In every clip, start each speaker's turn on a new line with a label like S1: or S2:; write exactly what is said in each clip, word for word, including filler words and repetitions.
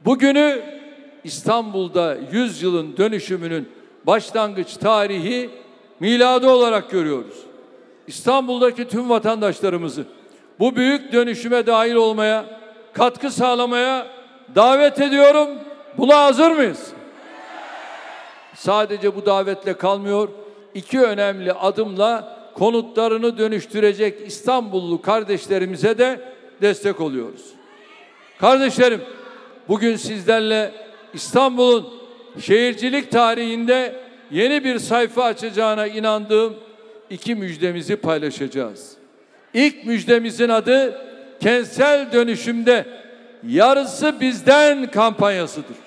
S1: Bugünü İstanbul'da yüz yılın dönüşümünün başlangıç tarihi miladı olarak görüyoruz. İstanbul'daki tüm vatandaşlarımızı bu büyük dönüşüme dahil olmaya, katkı sağlamaya davet ediyorum. Buna hazır mıyız? Sadece bu davetle kalmıyor. İki önemli adımla konutlarını dönüştürecek İstanbullu kardeşlerimize de destek oluyoruz. Kardeşlerim, bugün sizlerle İstanbul'un şehircilik tarihinde yeni bir sayfa açacağına inandığım iki müjdemizi paylaşacağız. İlk müjdemizin adı kentsel dönüşümde yarısı bizden kampanyasıdır.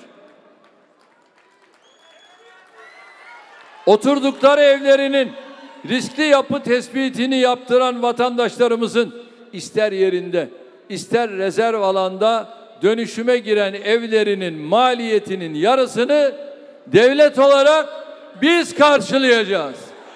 S1: Oturdukları evlerinin riskli yapı tespitini yaptıran vatandaşlarımızın ister yerinde, ister rezerv alanda dönüşüme giren evlerinin maliyetinin yarısını devlet olarak biz karşılayacağız.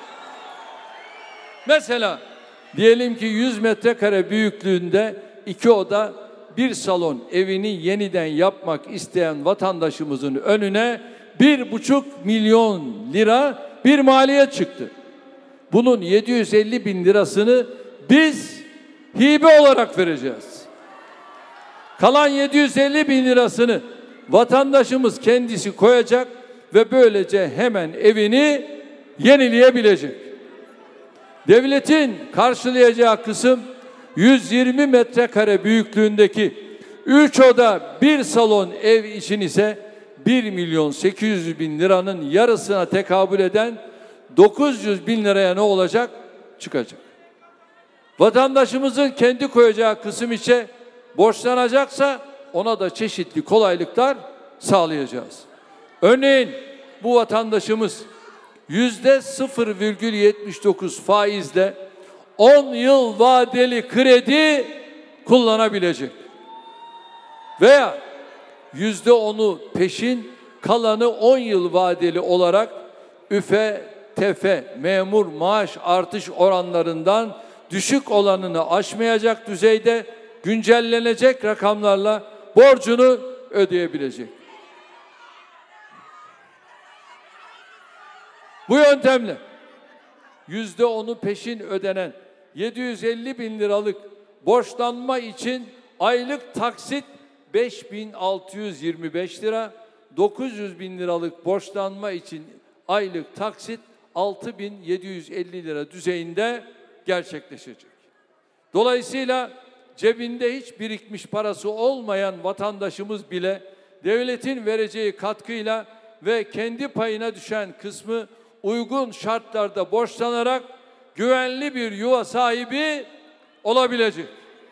S1: Mesela diyelim ki yüz metrekare büyüklüğünde iki oda, bir salon evini yeniden yapmak isteyen vatandaşımızın önüne bir buçuk milyon lira bir maliyet çıktı. Bunun yedi yüz elli bin lirasını biz hibe olarak vereceğiz. Kalan yedi yüz elli bin lirasını vatandaşımız kendisi koyacak ve böylece hemen evini yenileyebilecek. Devletin karşılayacağı kısım yüz yirmi metrekare büyüklüğündeki üç oda bir salon ev için ise bir milyon sekiz yüz bin liranın yarısına tekabül eden dokuz yüz bin liraya ne olacak? Çıkacak. Vatandaşımızın kendi koyacağı kısım içe borçlanacaksa ona da çeşitli kolaylıklar sağlayacağız. Örneğin bu vatandaşımız yüzde sıfır virgül yetmiş dokuz faizle on yıl vadeli kredi kullanabilecek. Veya yüzde onu peşin, kalanı on yıl vadeli olarak üfe, tefe, memur maaş artış oranlarından düşük olanını aşmayacak düzeyde güncellenecek rakamlarla borcunu ödeyebilecek. Bu yöntemle yüzde onu peşin ödenen yedi yüz elli bin liralık borçlanma için aylık taksit beş bin altı yüz yirmi beş lira, dokuz yüz bin liralık borçlanma için aylık taksit altı bin yedi yüz elli lira düzeyinde gerçekleşecek. Dolayısıyla cebinde hiç birikmiş parası olmayan vatandaşımız bile devletin vereceği katkıyla ve kendi payına düşen kısmı uygun şartlarda borçlanarak güvenli bir yuva sahibi olabilecek.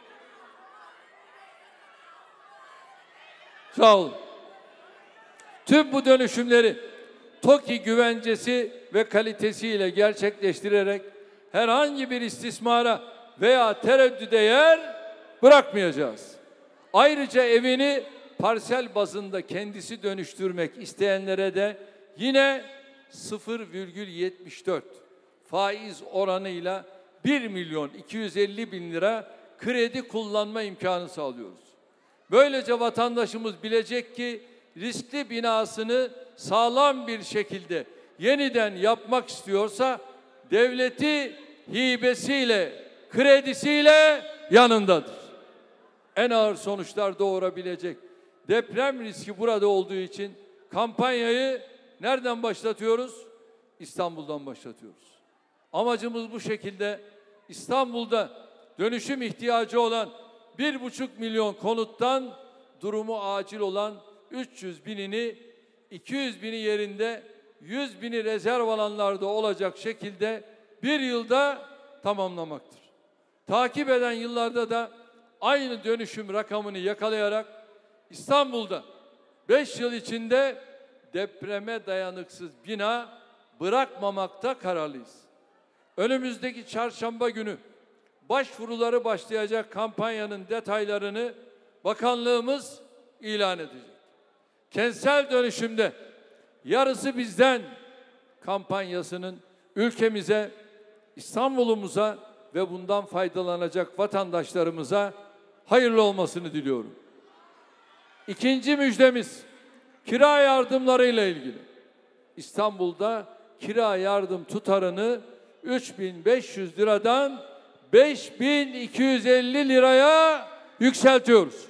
S1: Sağ olun. Tüm bu dönüşümleri TOKİ güvencesi ve kalitesiyle gerçekleştirerek herhangi bir istismara veya tereddüde yer bırakmayacağız. Ayrıca evini parsel bazında kendisi dönüştürmek isteyenlere de yine sıfır virgül yetmiş dört faiz oranıyla bir milyon iki yüz elli bin lira kredi kullanma imkanı sağlıyoruz. Böylece vatandaşımız bilecek ki riskli binasını sağlam bir şekilde yeniden yapmak istiyorsa devleti hibesiyle, kredisiyle yanındadır. En ağır sonuçlar doğurabilecek deprem riski burada olduğu için kampanyayı nereden başlatıyoruz? İstanbul'dan başlatıyoruz. Amacımız bu şekilde İstanbul'da dönüşüm ihtiyacı olan bir buçuk milyon konuttan durumu acil olan üç yüz binini, iki yüz bini yerinde yüz bini rezerv alanlarda olacak şekilde bir yılda tamamlamaktır. Takip eden yıllarda da aynı dönüşüm rakamını yakalayarak İstanbul'da beş yıl içinde depreme dayanıksız bina bırakmamakta kararlıyız. Önümüzdeki çarşamba günü başvuruları başlayacak kampanyanın detaylarını bakanlığımız ilan edecek. Kentsel dönüşümde yarısı bizden kampanyasının ülkemize, İstanbul'umuza ve bundan faydalanacak vatandaşlarımıza hayırlı olmasını diliyorum. İkinci müjdemiz kira yardımlarıyla ilgili. İstanbul'da kira yardım tutarını üç bin beş yüz liradan beş bin iki yüz elli liraya yükseltiyoruz.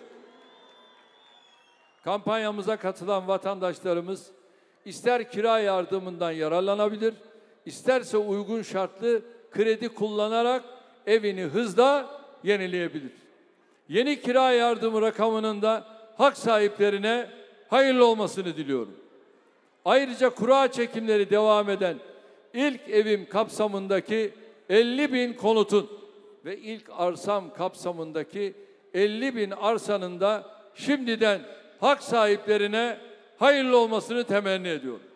S1: Kampanyamıza katılan vatandaşlarımız ister kira yardımından yararlanabilir, isterse uygun şartlı kredi kullanarak evini hızla yenileyebilir. Yeni kira yardımı rakamının da hak sahiplerine hayırlı olmasını diliyorum. Ayrıca kura çekimleri devam eden ilk evim kapsamındaki elli bin konutun ve ilk arsam kapsamındaki elli bin arsanın da şimdiden hak sahiplerine hayırlı olmasını temenni ediyorum.